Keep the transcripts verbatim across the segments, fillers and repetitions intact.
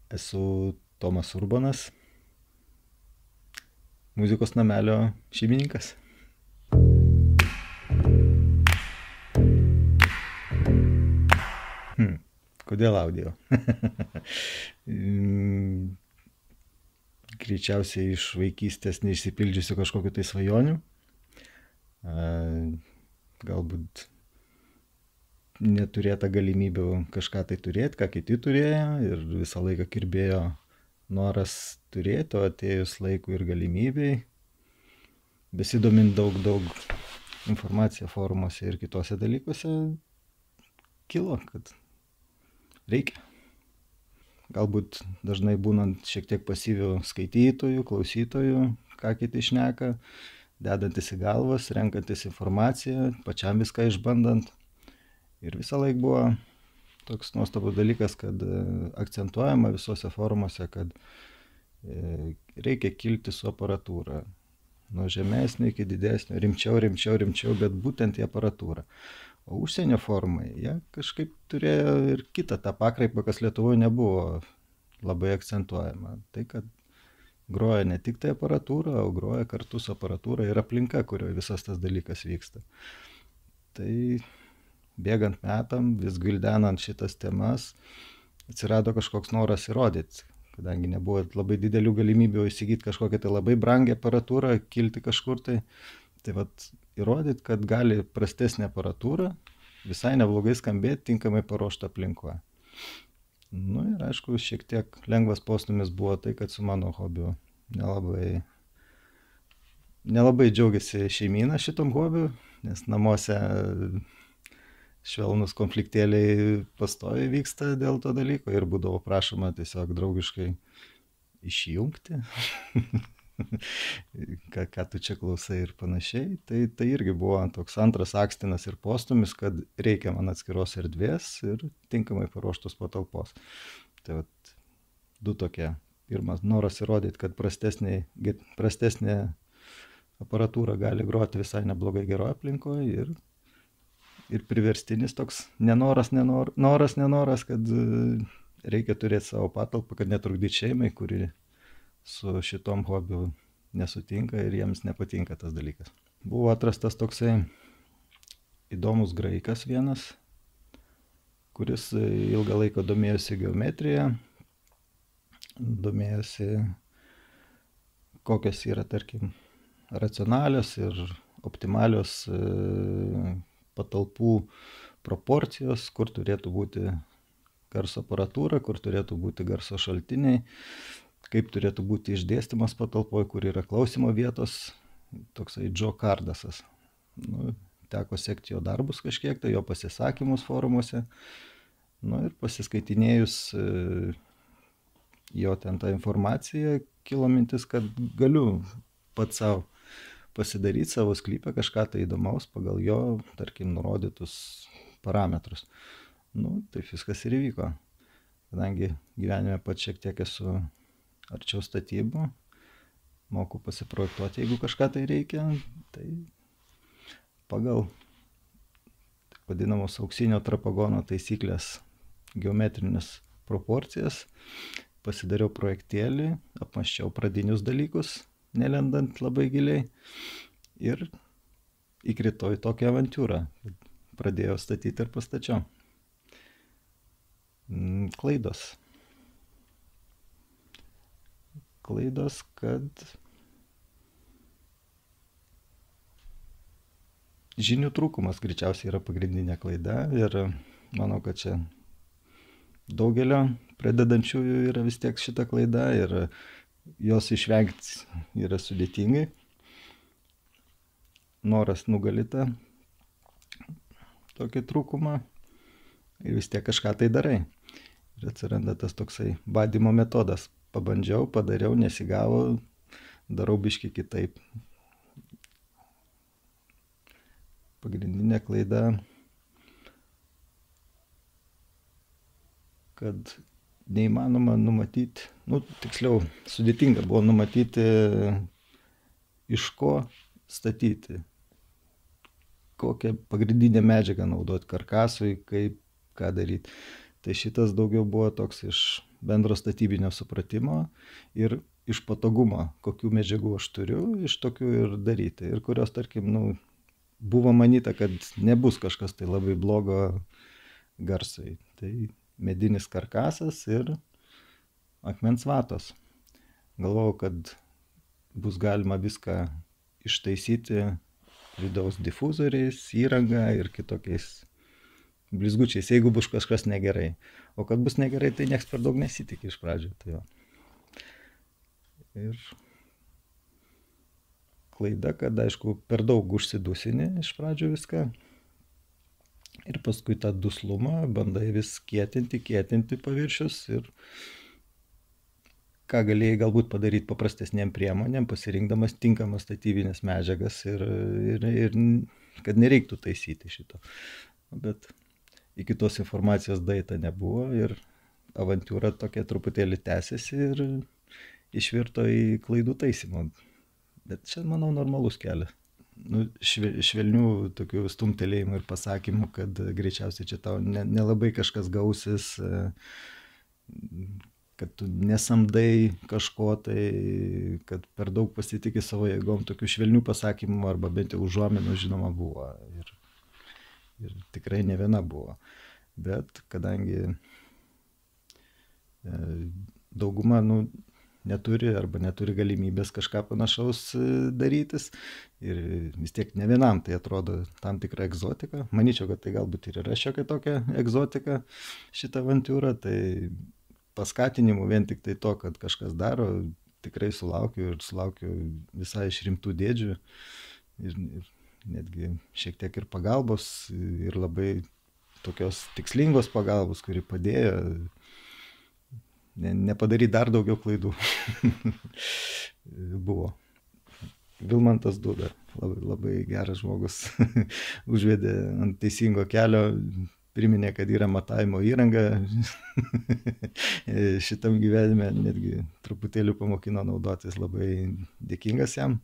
Esu Tomas Urbonas, muzikos namelio šeimininkas. Hmm. Kodėl audio? Mm, Greičiausiai iš vaikystės neišsipildžiusių kažkokiu tai svajonių. A, Galbūt neturėta galimybių kažką tai turėti, ką kiti turėjo, ir visą laiką kirbėjo noras turėti, o atėjus laikui ir galimybei, besidomint daug, daug informaciją forumuose ir kitose dalykuose, kilo, kad reikia. Galbūt dažnai būnant šiek tiek pasyvių skaitytojų, klausytojų, ką kiti šneka, dedantis į galvas, renkantis informaciją, pačiam viską išbandant. Ir visą laiką buvo toks nuostabus dalykas, kad akcentuojama visose forumuose, kad reikia kilti su aparatūra. Nuo žemesnio iki didesnio, rimčiau, rimčiau, rimčiau, bet būtent į aparatūrą. O užsienio forumai, jie kažkaip turėjo ir kitą tą pakraipą, kas Lietuvoje nebuvo labai akcentuojama. Tai, kad groja ne tik tai aparatūra, o groja kartu su aparatūra ir aplinka, kurioje visas tas dalykas vyksta. Tai bėgant metam, vis gvildenant šitas temas, atsirado kažkoks noras įrodyti, kadangi nebuvo labai didelių galimybių įsigyti kažkokią tai labai brangią aparatūrą, kilti kažkur tai. Tai vat įrodyti, kad gali prastesnė aparatūra visai neblogai skambėti tinkamai paruoštą aplinkoje. Nu ir aišku, šiek tiek lengvas postūmis buvo tai, kad su mano hobiu nelabai, nelabai džiaugiasi šeimyna šitom hobiu, nes namuose švelnus konfliktėliai pastoviai vyksta dėl to dalyko ir būdavo prašoma tiesiog draugiškai išjungti. ką, ką tu čia klausai ir panašiai. Tai, tai irgi buvo toks antras akstinas ir postūmis, kad reikia man atskiros erdvės ir tinkamai paruoštos patalpos. Tai vat du tokie. Pirmas noras įrodyti, kad prastesnė, prastesnė aparatūra gali groti visai neblogai geroje aplinkoje ir ir priverstinis toks nenoras, nenor, noras, nenoras, kad reikia turėti savo patalpą, kad netrukdyti šeimai, kuri su šitom hobiu nesutinka ir jiems nepatinka tas dalykas. Buvo atrastas toksai įdomus graikas vienas, kuris ilgą laiką domėjosi geometrija, domėjosi, kokios yra, tarkim, racionalios ir optimalios patalpų proporcijos, kur turėtų būti garso aparatūra, kur turėtų būti garso šaltiniai, kaip turėtų būti išdėstymas patalpoje, kur yra klausimo vietos, toksai Džo Kardasas. Nu, teko sekti jo darbus kažkiek, tai jo pasisakymus forumuose. Nu ir pasiskaitinėjus jo ten tą informaciją, kilo mintis, kad galiu pats savo pasidaryti savo sklypę kažką tai įdomaus pagal jo, tarkim, nurodytus parametrus. Nu, taip viskas ir įvyko. Kadangi gyvenime pats šiek tiek esu arčiau statybų, moku pasiprojektuoti, jeigu kažką tai reikia, tai pagal taip vadinamos auksinio trapagono taisyklės geometrinės proporcijas pasidariau projektėlį, apmąsčiau pradinius dalykus, nelendant labai giliai, ir įkritau į tokią avantiūrą. Pradėjau statyti ir pastačiau. Klaidos. Klaidos, kad žinių trūkumas greičiausiai yra pagrindinė klaida ir manau, kad čia daugelio pradedančiųjų yra vis tiek šita klaida ir jos išvengti yra sudėtingai. Noras nugalita tokį trūkumą ir vis tiek kažką tai darai. Ir atsiranda tas toksai badymo metodas. Pabandžiau, padariau, nesigavo, darau biškį kitaip. Pagrindinė klaida, kad neįmanoma numatyti, nu, tiksliau, sudėtinga buvo numatyti, iš ko statyti, kokią pagrindinę medžiagą naudoti karkasui, kaip, ką daryti. Tai šitas daugiau buvo toks iš bendro statybinio supratimo ir iš patogumo, kokių medžiagų aš turiu, iš tokių ir daryti. Ir kurios, tarkim, nu, buvo manyta, kad nebus kažkas tai labai blogo garsui. Tai medinis karkasas ir akmens vatos. Galvojau, kad bus galima viską ištaisyti vidaus difuzoriais, įranga ir kitokiais blizgučiais, jeigu bus kažkas negerai. O kad bus negerai, tai nieks per daug nesitikė iš pradžių. Tai va. Ir klaida, kad aišku per daug užsidusini iš pradžių viską. Ir paskui tą duslumą bandai vis kietinti, kietinti paviršius ir ką galėjai galbūt padaryti paprastesnėm priemonėm, pasirinkdamas tinkamas statybinės medžiagas ir, ir, ir kad nereiktų taisyti šito. Bet iki tos informacijos daita nebuvo ir avantūra tokia truputėlį tęsiasi ir išvirto į klaidų taisymą. Bet čia, manau, normalus kelias. Nu, švelnių tokių stumtelėjimų ir pasakymų, kad greičiausiai čia tau nelabai ne kažkas gausis, kad tu nesamdai kažko tai, kad per daug pasitikė savo jėgom, tokių švelnių pasakymų arba bent jau užuominų žinoma buvo. Ir, ir tikrai ne viena buvo. Bet kadangi e, dauguma nu, neturi arba neturi galimybės kažką panašaus darytis ir vis tiek ne vienam tai atrodo tam tikra egzotika. Manyčiau, kad tai galbūt ir yra šiokia tokia egzotika šitą avantūrą, tai paskatinimų vien tik tai to, kad kažkas daro, tikrai sulaukiu ir sulaukiu visai iš rimtų dėdžių ir, ir netgi šiek tiek ir pagalbos ir labai tokios tikslingos pagalbos, kuri padėjo ne, nepadaryti dar daugiau klaidų. Buvo. Vilmantas Duda, labai, labai geras žmogus, užvedė ant teisingo kelio, priminė, kad yra matavimo įranga šitam gyvenime, netgi truputėlį pamokino naudotis, labai dėkingas jam.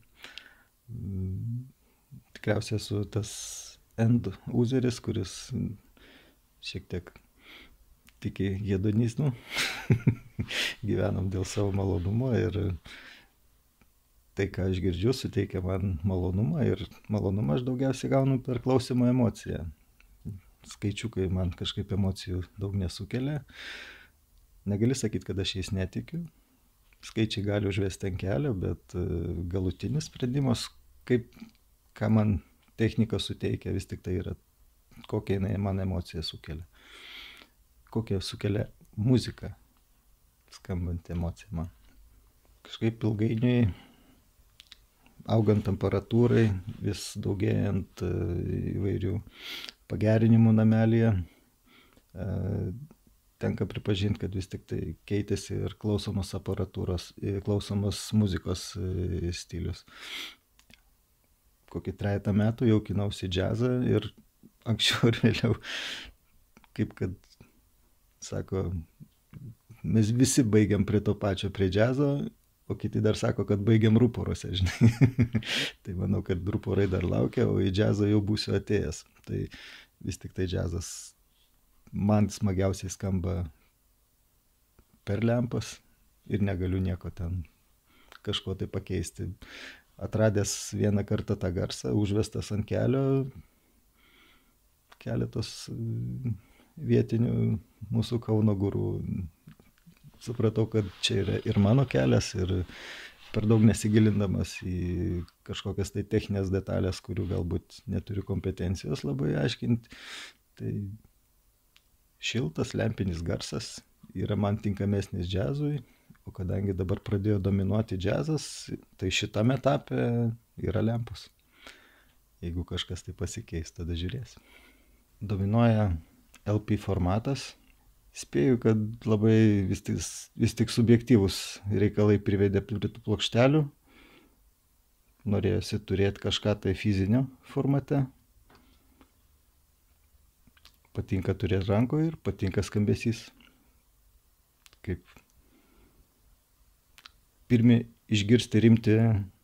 Tikriausiai esu tas end useris, kuris šiek tiek tiki hedonizmu, gyvenam dėl savo malonumo ir tai, ką aš girdžiu, suteikia man malonumą ir malonumą aš daugiausiai gaunu per klausimo emociją. Skaičiukai man kažkaip emocijų daug nesukelia. Negali sakyti, kad aš jais netikiu. Skaičiai gali užvesti ant kelio, bet galutinis sprendimas, kaip, ką man technika suteikia, vis tik tai yra, kokią jinai man emociją sukelia. Kokią sukelia muzika, skambant emociją man. Kažkaip ilgainiui, augant temperatūrai, vis daugėjant įvairių pagerinimų namelyje, tenka pripažinti, kad vis tik tai keitėsi ir klausomos aparatūros, klausomos muzikos stilius. Kokį trejetą metų jau kinausi džiazą ir anksčiau ir vėliau, kaip kad sako, mes visi baigiam prie to pačio, prie džiazo, o kiti dar sako, kad baigiam ruporose, žinai. Tai manau, kad ruporai dar laukia, o į džiazą jau būsiu atėjęs. Tai vis tik tai džiazas man smagiausiai skamba per lempas ir negaliu nieko ten kažko tai pakeisti. Atradęs vieną kartą tą garsą, užvestas ant kelio, keletos vietinių mūsų Kauno gurų, supratau, kad čia yra ir mano kelias, ir per daug nesigilindamas į kažkokias tai techninės detalės, kurių galbūt neturiu kompetencijos labai aiškinti. Tai šiltas, lempinis garsas yra man tinkamesnis džiazui, o kadangi dabar pradėjo dominuoti džiazas, tai šitame etape yra lempos. Jeigu kažkas tai pasikeis, tada žiūrės. Dominuoja L P formatas. Spėju, kad labai vis tik, vis tik subjektyvus reikalai privedė prie tų plokštelių. Norėjosi turėti kažką tai fizinio formate. Patinka turėti rankoje ir patinka skambesys. Kaip pirmi išgirsti rimti,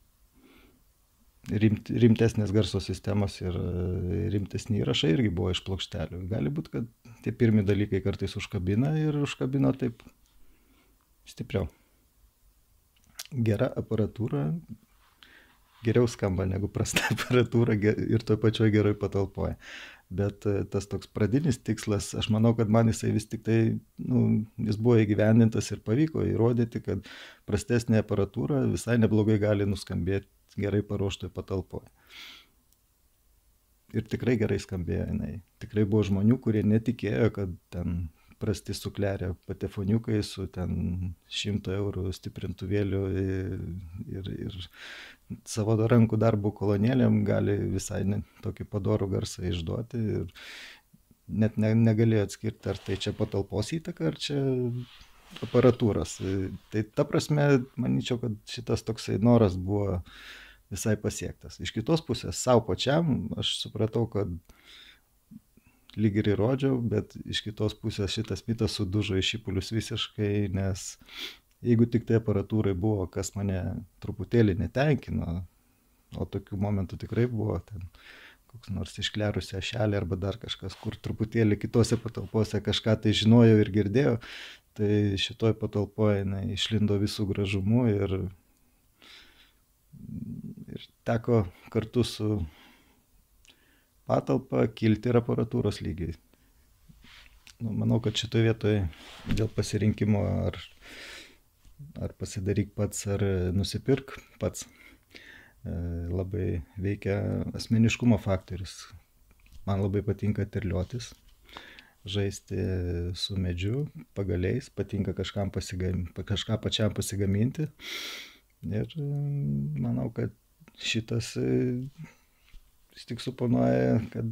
rimt, rimtesnės garso sistemos ir rimtesni įrašai irgi buvo iš plokštelių. Gali būti, kad tie pirmi dalykai kartais užkabina ir užkabino taip stipriau. Gera aparatūra geriau skamba negu prasta aparatūra ir toj pačioj geroj patalpoje. Bet tas toks pradinis tikslas, aš manau, kad man jisai vis tik tai, nu, jis buvo įgyvendintas ir pavyko įrodyti, kad prastesnė aparatūra visai neblogai gali nuskambėti gerai paruoštoj patalpoje. Ir tikrai gerai skambėjo jinai. Tikrai buvo žmonių, kurie netikėjo, kad ten prasti suklerę patefoniukai su ten šimto eurų stiprintuvėliu ir, ir, ir savo rankų darbų kolonėlėm gali visai ne, tokį padorų garsą išduoti ir net ne, negalėjo atskirti, ar tai čia patalpos įtaka, ar čia aparatūros. Tai ta prasme, manyčiau, kad šitas toksai noras buvo visai pasiektas. Iš kitos pusės, savo pačiam, aš supratau, kad lyg ir įrodžiau, bet iš kitos pusės šitas mitas sudužo į šipulius visiškai, nes jeigu tik tai aparatūrai buvo, kas mane truputėlį netenkino, o tokių momentų tikrai buvo, ten koks nors išklerusi ašelė arba dar kažkas, kur truputėlį kitose patalpose kažką tai žinojau ir girdėjau, tai šitoj patalpoje jinai išlindo visų gražumu ir ir teko kartu su patalpa kilti ir aparatūros lygiai. Nu, manau, kad šitoje vietoje dėl pasirinkimo ar, ar pasidaryk pats, ar nusipirk pats, labai veikia asmeniškumo faktorius. Man labai patinka terliotis, žaisti su medžiu, pagaliais, patinka kažkam pasigam, kažką pačiam pasigaminti. Ir manau, kad šitas vis tik suponuoja, kad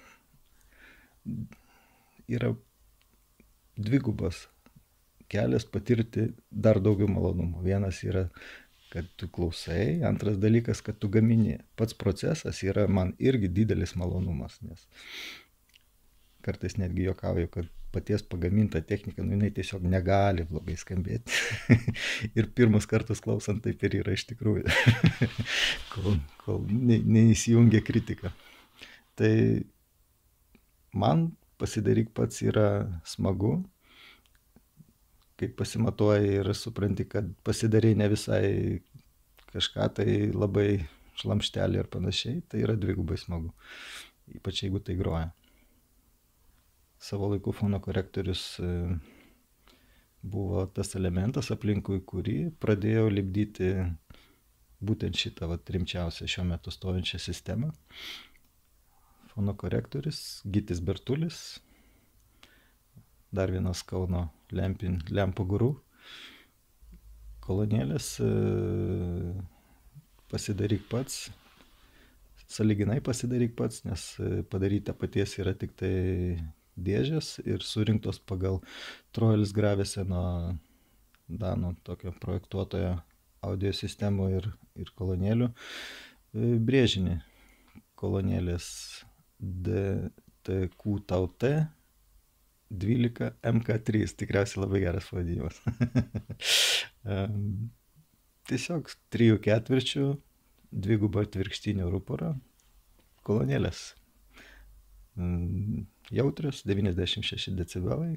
yra dvigubas kelias patirti dar daugiau malonumų. Vienas yra, kad tu klausai, antras dalykas, kad tu gamini. Pats procesas yra man irgi didelis malonumas, nes kartais netgi juokauju, kad paties pagaminta technika, nu, jinai tiesiog negali blogai skambėti. Ir pirmus kartus klausant taip ir yra iš tikrųjų, kol, kol ne, neįsijungia kritika. Tai man pasidaryk pats yra smagu, kai pasimatuoji ir supranti, kad pasidarai ne visai kažką tai labai šlamštelį ar panašiai, tai yra dvigubai smagu, ypač jeigu tai groja. Savo laiku fonokorektorius buvo tas elementas, aplinkui kurį pradėjau lipdyti būtent šitą vat, rimčiausią šiuo metu stovinčią sistemą. Fonokorektorius, Gytis Bertulis, dar vienas Kauno lempin, lempų guru, kolonėlės, pasidaryk pats, sąlyginai pasidaryk pats, nes padaryta paties yra tik tai dėžės ir surinktos pagal Trojelis Graveseno danų tokio projektuotojo audio sistemų ir, ir kolonėlių brėžinį. Kolonėlės D T Q T A U T dvylika M K trys, tikriausiai labai geras pavadinimas. Tiesiog trijų ketvirčių dvigubo atvirkštinio ruporo kolonėlės. Jautrios, devyniasdešimt šeši decibelai,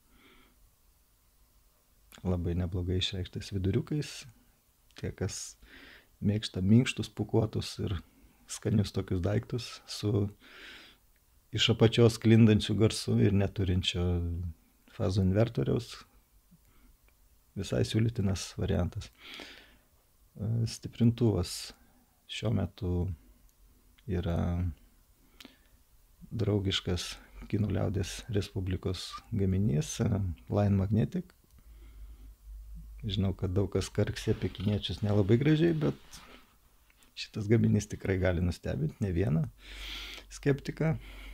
labai neblogai išreikštais viduriukais, tie, kas mėgsta minkštus, pūkuotus ir skanius tokius daiktus su iš apačios sklindančiu garsu ir neturinčio fazų invertoriaus, visai siūlytinas variantas. Stiprintuvas šiuo metu yra draugiškas Kinų liaudės Respublikos gaminys Line Magnetic. Žinau, kad daug kas karksė apie kiniečius nelabai gražiai, bet šitas gaminys tikrai gali nustebinti ne vieną skeptiką.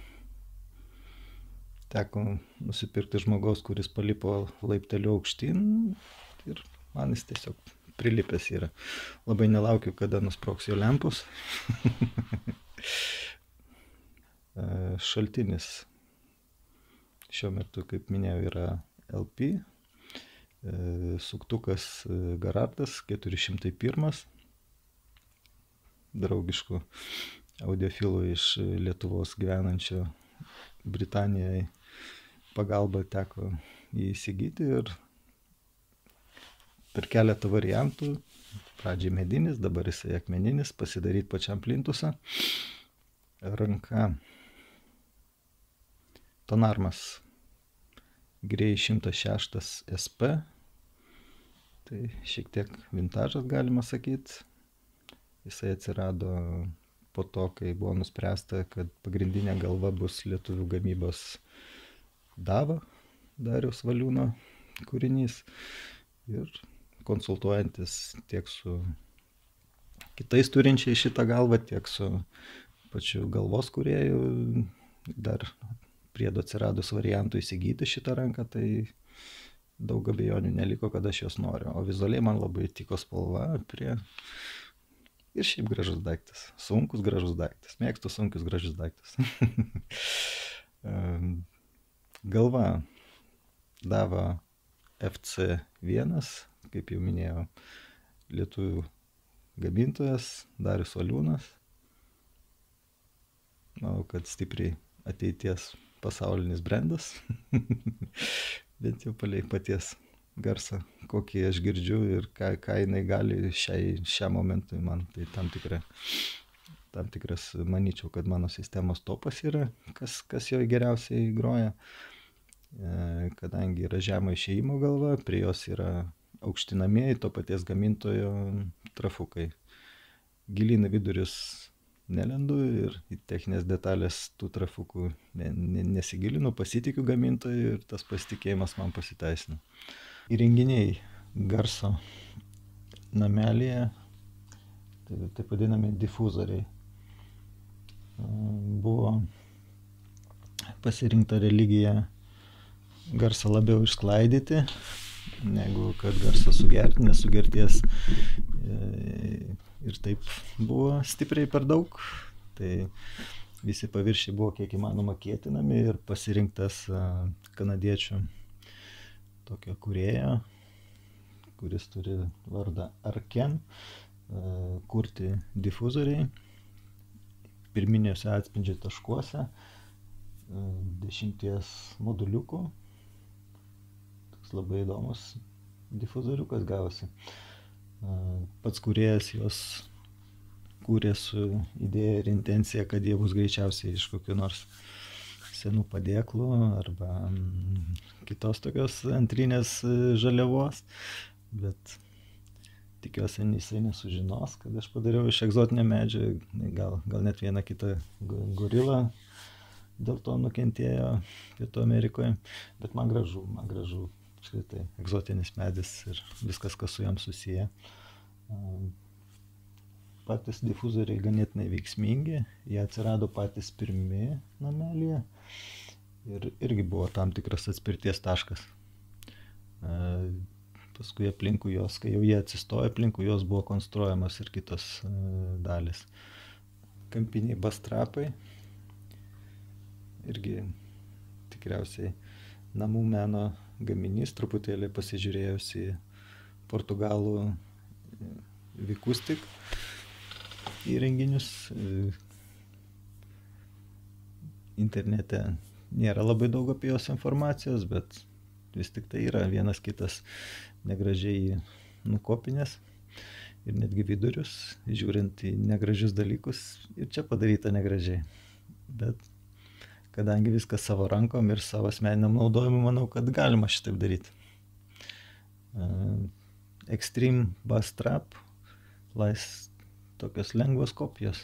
Teko nusipirkti žmogaus, kuris palipo laipteliu aukštyn ir man jis tiesiog prilipęs yra. Labai nelaukiu, kada nusprogs jo lempus. Šaltinis šiuo metu, kaip minėjau, yra L P, suktukas Garardas keturi šimtai vienas, draugiškų audiofilų iš Lietuvos gyvenančio Britanijoje pagalba teko jį įsigyti ir per keletą variantų, pradžiai medinis, dabar jisai akmeninis, pasidaryti pačiam plintusą. Ranka Tonarmas Grey šimtas šeši S P, tai šiek tiek vintažas galima sakyti. Jisai atsirado po to, kai buvo nuspręsta, kad pagrindinė galva bus lietuvių gamybos Dava, Dariaus Valiūno kūrinys. Ir konsultuojantis tiek su kitais turinčiai šitą galvą, tiek su pačiu galvos kūrėju, dar priedo atsiradus variantų įsigyti šitą ranką, tai daug abejonių neliko, kad aš jos noriu. O vizualiai man labai tiko spalva prie... Ir šiaip gražus daiktas. Sunkus gražus daiktas. Mėgstu sunkius gražus daiktas. Galva Dava F C vienas, kaip jau minėjau, lietuvių gamintojas Darius Valiūnas. Manau, kad stipriai ateities pasaulinis brendas. Bent jau palei paties garsą, kokį aš girdžiu ir ką, ką jinai gali šiai, šiam momentui man. Tai tam, tikra, tam tikras, manyčiau, kad mano sistemos topas yra, kas, kas jo geriausiai groja. E, kadangi yra žemo išėjimo galva, prie jos yra aukštinamieji to paties gamintojo trafukai. Gilyn į vidurius nelendu ir į techninės detalės tų trafukų ne, ne, nesigilinu, pasitikiu gamintojui ir tas pasitikėjimas man pasiteisina. Įrenginiai garso namelėje, tai taip vadinami difuzoriai. Buvo pasirinkta religija garsą labiau išsklaidyti, negu kad garsą sugerti, nes sugerties ir taip buvo stipriai per daug. Tai visi paviršiai buvo kiek įmanoma kietinami ir pasirinktas kanadiečių tokio kūrėjo, kuris turi vardą Arken, kurti difuzoriai pirminiuose atspindžio taškuose, dešimties moduliukų. Toks labai įdomus difuzoriukas gavosi. Pats kūrėjas jos kūrė su idėja ir intencija, kad jie bus greičiausiai iš kokių nors senų padėklų arba kitos tokios antrinės žaliavos, bet tikiuosi jisai nesužinos, kad aš padariau iš egzotinio medžio, gal, gal net vieną kitą gorilą dėl to nukentėjo Pietų Amerikoje, bet man gražu, man gražu štai egzotinis medis ir viskas, kas su jam susiję. Patys difuzoriai ganėtinai veiksmingi, jie atsirado patys pirmi namelyje ir irgi buvo tam tikras atspirties taškas. Paskui aplinkui jos, kai jau jie atsistojo, aplinkui jos buvo konstruojamos ir kitos dalis. Kampiniai bastrapai, irgi tikriausiai namų meno gaminys, truputėlį pasižiūrėjus į portugalų Vikustik įrenginius. Internete nėra labai daug apie jos informacijos, bet vis tik tai yra vienas kitas negražiai nukopinės ir netgi vidurius, žiūrint į negražius dalykus, ir čia padaryta negražiai. Bet kadangi viskas savo rankom ir savo asmeniniam naudojimui, manau, kad galima šitaip daryti. Extreme Bass Trap, lais tokios lengvos kopijos.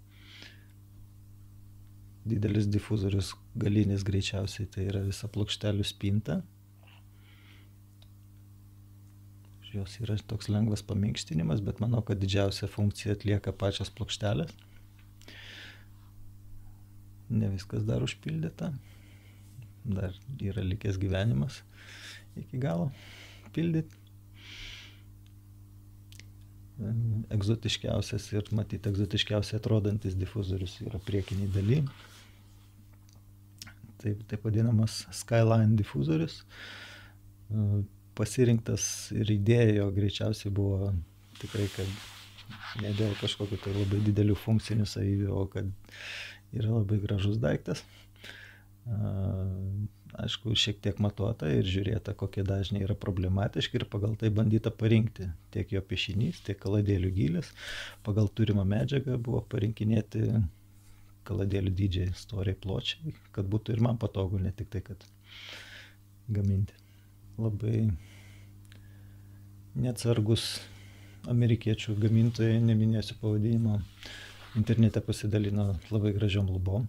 Didelis difuzorius galinis greičiausiai, tai yra visa plokštelių spinta. Jos yra toks lengvas paminkštinimas, bet manau, kad didžiausią funkciją atlieka pačios plokštelės. Ne viskas dar užpildyta. Dar yra likęs gyvenimas iki galo pildyti. Egzotiškiausias ir matyti egzotiškiausiai atrodantis difuzorius yra priekiniai daly. Taip, taip vadinamas Skyline difuzorius. Pasirinktas ir idėja greičiausiai buvo tikrai, kad ne dėl kažkokių tai labai didelių funkcinių savybių, o kad yra labai gražus daiktas. aišku, šiek tiek matuota ir žiūrėta, kokie dažniai yra problematiški ir pagal tai bandyta parinkti tiek jo piešinys, tiek kaladėlių gylis. Pagal turimą medžiagą buvo parinkinėti kaladėlių dydžiai, storiai, pločiai, kad būtų ir man patogu, ne tik tai, kad gaminti. Labai neatsargus amerikiečių gamintojai, neminėsiu pavadinimo, internete pasidalino labai gražiom lubom.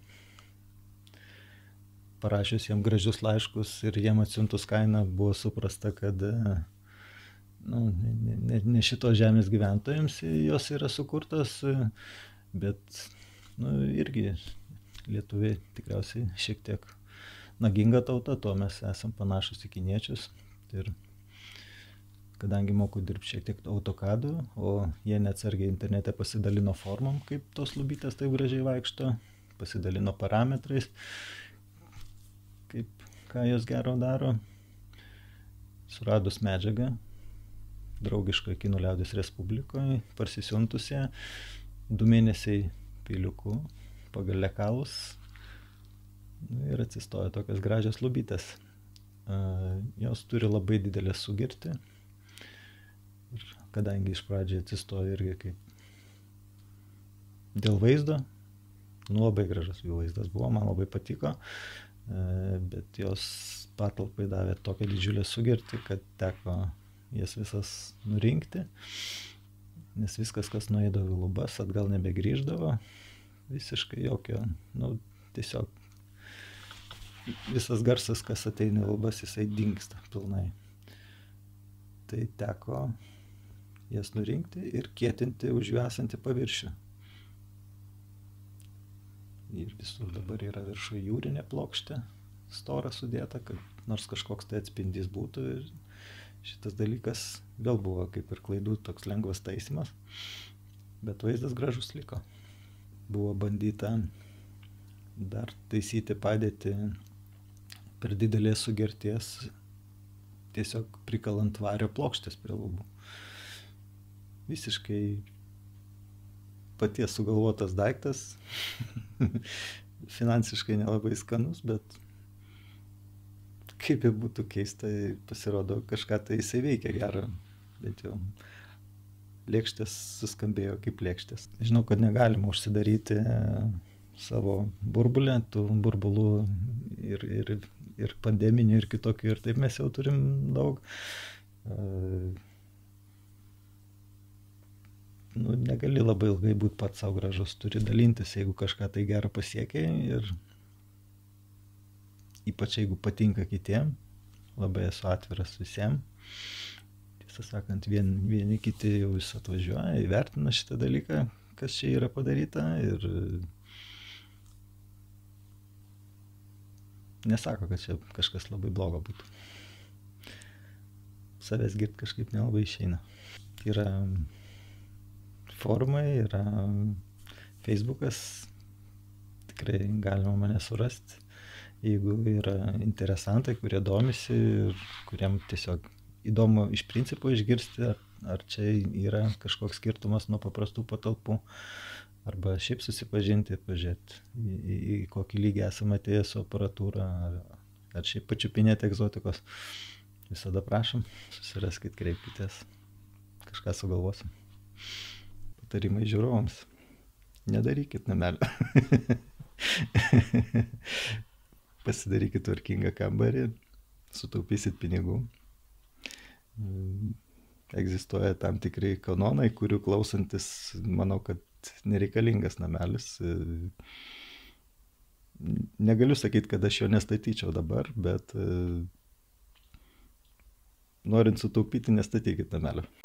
Parašius jiem gražius laiškus ir jiem atsiuntus kainą buvo suprasta, kad nu, ne, ne, ne šitos žemės gyventojams jos yra sukurtos, bet nu, irgi lietuviai tikriausiai šiek tiek naginga tauta, to mes esam panašus į kiniečius. Ir kadangi moku dirbti šiek tiek autokadu, o jie neatsargiai internete pasidalino formom, kaip tos lubytės taip gražiai vaikšto, pasidalino parametrais, kaip ką jos gero daro. Suradus medžiagą, draugiškoje Kinų liaudies Respublikoje, parsisiuntus ją, du mėnesiai peiliuku pagal lekalus ir atsistojo tokios gražios lubytės. Jos turi labai didelę sugirtį. Ir kadangi iš pradžiai atsistojo irgi kaip dėl vaizdo, nu labai gražus jų vaizdas buvo, man labai patiko, bet jos patalpai davė tokią didžiulę sugirtį, kad teko jas visas nurinkti, nes viskas, kas nueidavo į lubas, atgal nebegrįždavo, visiškai jokio, nu tiesiog visas garsas, kas ateina į lubas, jisai dingsta pilnai. Tai teko jas nurinkti ir kietinti už jų esantį paviršių. Ir visur dabar yra viršų jūrinė plokštė, stora sudėta, kad nors kažkoks tai atspindys būtų. Ir šitas dalykas vėl buvo kaip ir klaidų toks lengvas taisymas, bet vaizdas gražus liko. Buvo bandyta dar taisyti padėtį per didelės sugerties, tiesiog prikalant vario plokštės prie lubų. Visiškai paties sugalvotas daiktas, finansiškai nelabai skanus, bet kaip jau būtų keista, pasirodo kažką tai jisai veikia gerą, bet jau lėkštės suskambėjo kaip lėkštės. Žinau, kad negalima užsidaryti savo burbulę, tų burbulų ir, ir, ir pandeminių, ir kitokių, ir taip mes jau turim daug. Nu, negali labai ilgai būti pats savo gražus, turi dalintis, jeigu kažką tai gerą pasiekia ir ypač jeigu patinka kitiem, labai esu atviras visiems. Tiesą sakant, vien, vieni kiti jau vis atvažiuoja, įvertina šitą dalyką, kas čia yra padaryta ir nesako, kad čia kažkas labai blogo būtų. Savęs girt kažkaip nelabai išeina. Yra forumai, yra Facebookas, tikrai galima mane surasti, jeigu yra interesantai, kurie domisi ir kuriem tiesiog įdomu iš principo išgirsti, ar, ar čia yra kažkoks skirtumas nuo paprastų patalpų, arba šiaip susipažinti, pažiūrėti, į, į, į kokį lygį esame atėję su aparatūra, ar, ar šiaip pačiupinėti egzotikos. Visada prašom, susiraskit, kreipkitės, kažką sugalvosim. Patarimai žiūrovams. Nedarykit namelio. Pasidarykit tvarkingą kambarį, sutaupysit pinigų. Egzistuoja tam tikri kanonai, kurių klausantis, manau, kad nereikalingas namelis. Negaliu sakyti, kad aš jo nestatyčiau dabar, bet norint sutaupyti, nestatykit namelio.